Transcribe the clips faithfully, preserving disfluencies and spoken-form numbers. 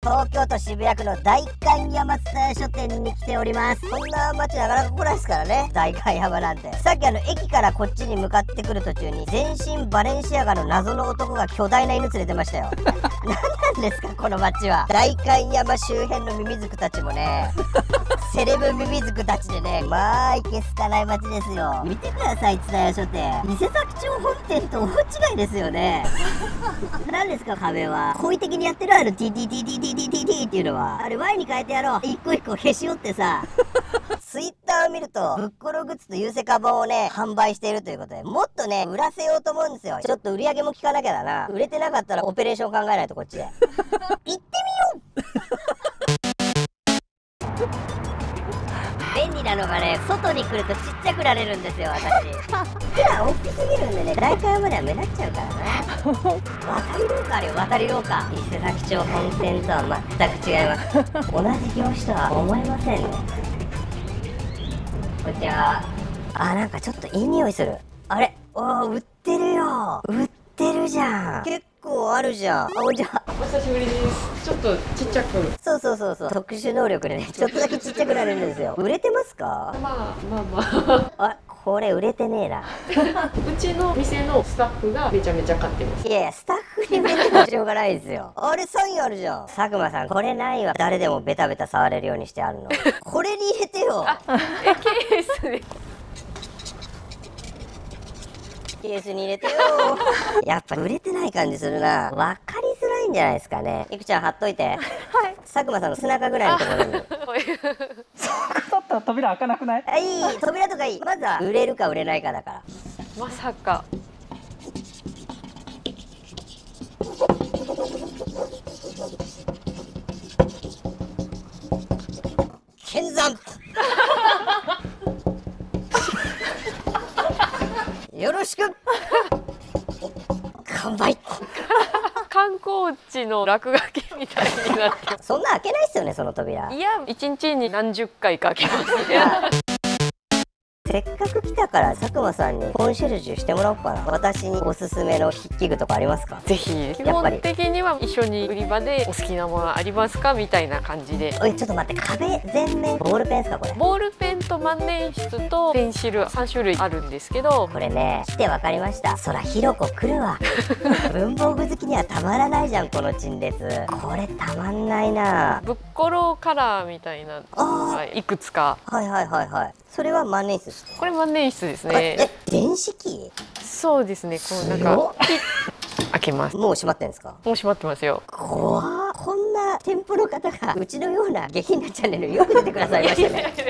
東京都渋谷区の代官山蔦屋書店に来ております。こんな街なかなか来ないですからね、代官山なんて。さっきあの駅からこっちに向かってくる途中に全身バレンシアガの謎の男が巨大な犬連れてましたよ。何なんですかこの街は。代官山周辺のミミズクたちもねセレブミミズクたちでね、まあいけすかない街ですよ。見てください、蔦屋書店。伊勢崎町本店と大違いですよね。何ですか壁は。好意的にやってるある ティーティーティーティーティーティーティーティー っていうのはあれ ワイ に変えてやろう。一個一個へし折ってさツイッターを見るとぶっころグッズとユーセカ本をね販売しているということで、もっとね売らせようと思うんですよ。ちょっと売り上げも聞かなきゃだな。売れてなかったらオペレーション考えないとこっちで行ってみよう便利なのがね、外に来るとちっちゃくなれるんですよ、私。普段大きすぎるんでね、代官山では目立っちゃうからな。渡り廊下あるよ、渡り廊下。伊勢崎町本店とは全く違います。同じ業種とは思えませんね。こんにちは。あ、なんかちょっといい匂いする。あれ、おー、売ってるよ。売ってるじゃん。結構あるじゃん。あ、こんにちは。 お久しぶりです。ちょっとちっちゃく。 そうそうそうそう。特殊能力でね、ちょっとだけちっちゃくなれるんですよ。売れてますか？ まあまあまあ。 あ、これ売れてねえな。 うちの店のスタッフがめちゃめちゃ買ってます。 いやいや、スタッフに見てもしょうがないですよ。あれサインあるじゃん。佐久間さん、これないわ。誰でもベタベタ触れるようにしてあるの。これに入れてよ。 え、ケースで。 ケースに入れてよ。やっぱ売れてない感じするな。わかりづらいんじゃないですかね。いくちゃん貼っといて。はい。佐久間さんの背中ぐらいのところに。 だったら扉開かなくない？ あ、いい。扉とかいい。まずは売れるか売れないかだから。 まさか。 剣山。よろしく。乾杯。 観光地の落書きみたいになってます。 そんな開けないっすよね、その扉。 いや、一日に何十回か開けますね。 せっかく来たから佐久間さんにコンシェルジュしてもらおうかな。私におすすめの筆記具とかありますか？ ぜひ。基本的には一緒に売り場でお好きなものありますかみたいな感じで。 おい、ちょっと待って、壁全面ボールペンですかこれ？ ボールペンと万年筆とペンシルさん種類あるんですけど、 これね、来て分かりました。そらひろこ来るわ。文房具好きにはたまらないじゃんこの陳列。これたまんないな。 ブッコロカラーみたいなのがいくつか。 はいはいはいはい。それは万年筆。 これ万年筆ですね。 え、電子機？ そうですね。こうなんか開けます。 もう閉まってんですか？ もう閉まってますよ。 怖っ。こんな店舗の方がうちのような下品なチャンネルよく出てくださいましたね。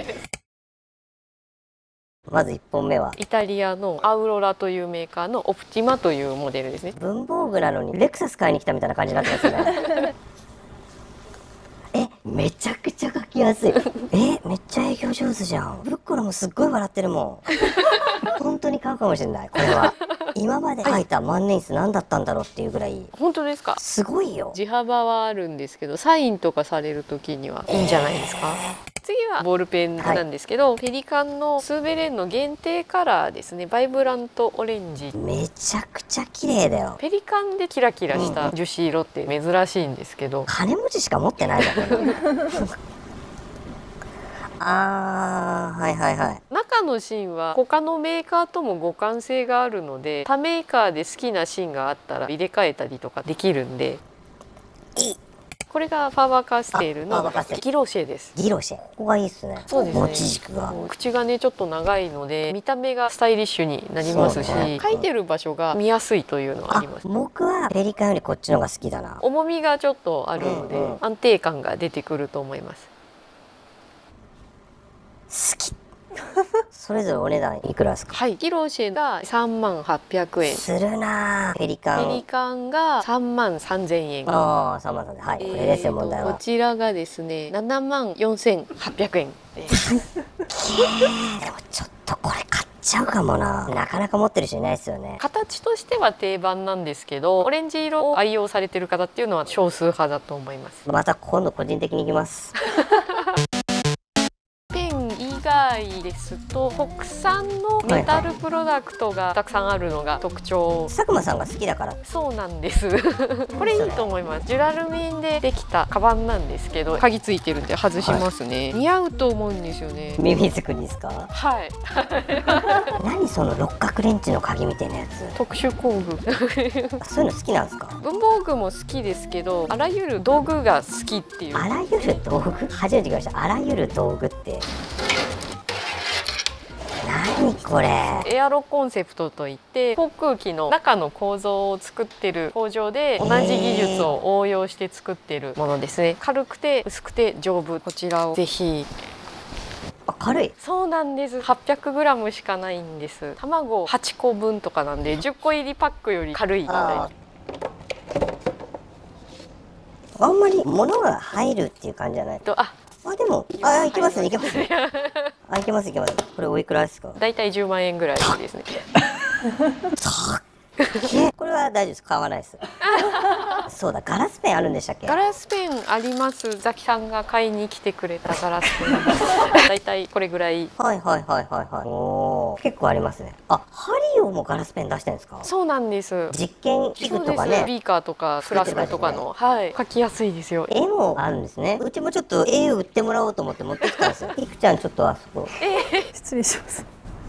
まずいっぽんめはイタリアのアウロラというメーカーのオプティマというモデルですね。 文房具なのにレクサス買いに来たみたいな感じになってますよね。え、めちゃくちゃ書きやすい。え、めっちゃ営業上手じゃん。ブッコロもすっごい笑ってるもん。本当に買うかもしれない、これは。今まで書いた万年筆何だったんだろうっていうぐらい。 本当ですか？ すごいよ。 字幅はあるんですけど、サインとかされる時にはいいんじゃないですか。次はボールペンなんですけど、はい、ペリカンのスーベレンの限定カラーですね。バイブラントオレンジ。 めちゃくちゃ綺麗だよ。 ペリカンでキラキラした樹脂色って珍しいんですけど、うん、 金持ちしか持ってないじゃん。あー、はいはいはい。 中の芯は他のメーカーとも互換性があるので、他メーカーで好きな芯があったら入れ替えたりとかできるんで。 いい。 これがファーバーカステールのギロシェです。 ギロシェ。ここがいいですね。 そうですね。 持ち軸が。 口がねちょっと長いので見た目がスタイリッシュになりますし、ね、書いてる場所が見やすいというのはあります。 僕はペリカンよりこっちのが好きだな。 重みがちょっとあるので、うんうん、安定感が出てくると思います。 好き。それぞれお値段いくらですか？ はい、ギロシェがさんまんはっぴゃくえんするな。ペリカンペリカンがさんまんさんぜんえん。 ああ、さんまんさんぜんえん。はい、これですよ問題は。 こちらがですねななまんよんせんはっぴゃくえんです。 でもちょっとこれ買っちゃうかもな。なかなか持ってる人いないですよね。 形としては定番なんですけど、オレンジ色を愛用されてる方っていうのは少数派だと思います。 また今度個人的に行きます。 ペン以外外ですと国産のメタルプロダクトがたくさんあるのが特徴。 佐久間さんが好きだから。 そうなんですこれいいと思います。ジュラルミンでできたカバンなんですけど、鍵ついてるんで外しますね、はい、似合うと思うんですよね。 耳作りですか？ はい何その六角レンチの鍵みたいなやつ。 特殊工具そういうの好きなんですか？ 文房具も好きですけど、あらゆる道具が好きっていう。 あらゆる道具、初めて聞きました。あらゆる道具って何これ？ エアロコンセプトといって航空機の中の構造を作ってる工場で同じ技術を応用して作ってるものですね。軽くて薄くて丈夫、こちらをぜひ。 あ、軽い。 そうなんです。はっぴゃくグラムしかないんです。卵はちこぶんとかなんでじゅっこ入りパックより軽いみたいな。 あんまり物が入るっていう感じじゃない。 とああ、でも、あ、いけますね、いけますね。あ、いけます、いけます。これおいくらですか？ だいたいじゅうまんえんぐらいですね。 これは大丈夫です。買わないです。そうだ、ガラスペンあるんでしたっけ？ ガラスペンあります。ザキさんが買いに来てくれたガラスペン。だいたいこれぐらい。 はいはいはいはいはい。おー、結構ありますね。あ、ハリオもガラスペン出してるんですか？ そうなんです。 実験器具とかね。 ビーカーとかフラスコとかの、はい、書きやすいですよ。 絵もあるんですね。うちもちょっと絵を売ってもらおうと思って持ってきたんですよ。いくちゃんちょっとあそこ。 えー、 失礼します。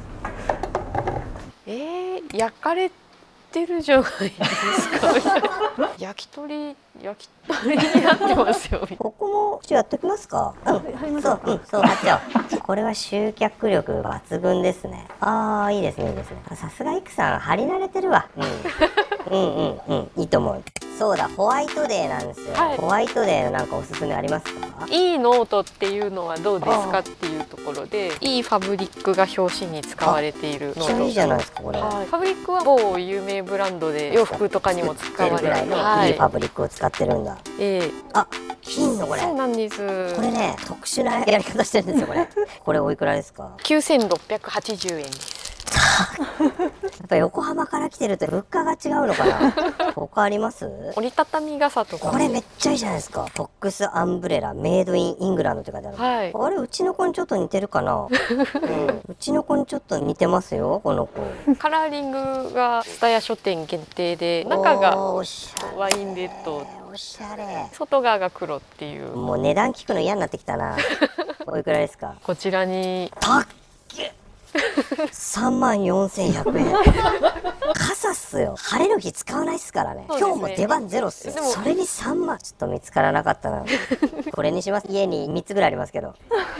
えー、焼かれてるじゃないですか。焼き鳥焼き鳥になってますよ。 ここも一応やっておきますか？うん、そう、うん、そう、貼っちゃおう。これは集客力抜群ですね。ああ、いいですね、いいですね。さすがイクさん、張り慣れてるわ。うん、うんうんうん、いいと思う。そうだ、ホワイトデーなんですよ。はい、ホワイトデーのなんかおすすめありますか？ いいノートっていうのはどうですかっていうところで、いいファブリックが表紙に使われているノート。 いいじゃないですかこれ。 はい、ファブリックは某有名ブランドで洋服とかにも使われるぐらいの、 はい、いいファブリックを使ってるんだ。 えー、 あ、金のこれ。 そうなんです。 これね、特殊なやり方してるんですよこれ。これおいくらですか？ きゅうせんろっぴゃくはちじゅうえんです。 やっぱ横浜から来てると物価が違うのかな。他あります？ 折りたたみ傘とか。 これめっちゃいいじゃないですか。フォックスアンブレラメイドインイングランドって書いてある。 はい、 あれうちの子にちょっと似てるかな。うん、うちの子にちょっと似てますよこの子。 カラーリングがスタヤ書店限定で、中がワインレッド、 おしゃれ。 外側が黒っていう。 もう値段聞くの嫌になってきたな。おいくらですか？ こちらにたっけさんまんよんせんひゃくえん。傘っすよ。晴れの日使わないっすからね。ね、今日も出番ゼロっすよ。それにさんまんちょっと見つからなかったな。これにします。家にみっつぐらいありますけど。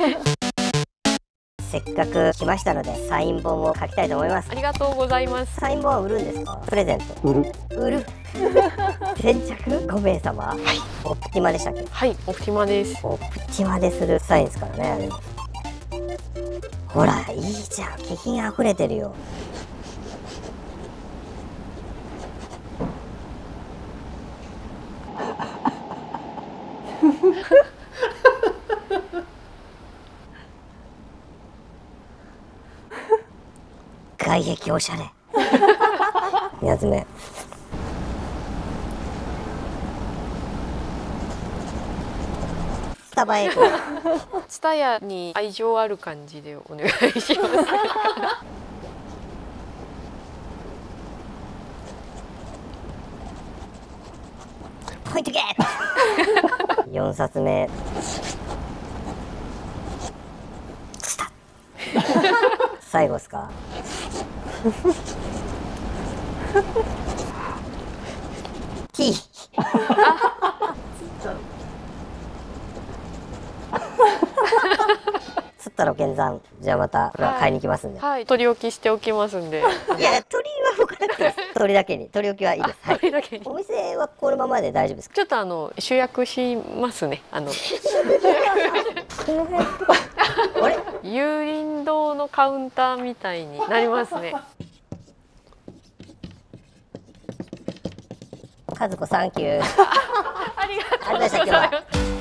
せっかく来ましたのでサイン本を書きたいと思います。 ありがとうございます。 サイン本は売るんですか？プレゼント。 売る。 売る。先着ごめいさま。はい。オプティマでしたっけ？ はい、オプティマです。 オプティマでするサインですからね。ほら、いいじゃん。気品あふれてるよ。外壁おしゃれ。につめ。スタバへ行こう。 ツタヤに愛情ある感じでお願いします。 ポイントゲット。よんさつめ。スタ最後ですか？T。釣ったろけんざん。じゃあまたこれは買いに行きますんで。 はい、はい、取り置きしておきますんで。 いや、鳥は置かなくていいです。鳥だけに、取り置きはいいです。はい。 鳥だけに。 お店はこのままで大丈夫ですか？ ちょっとあの集約しますね。あの。 あれ？ 有林堂のカウンターみたいになりますね。 和子サンキュー。 ありがとうございます。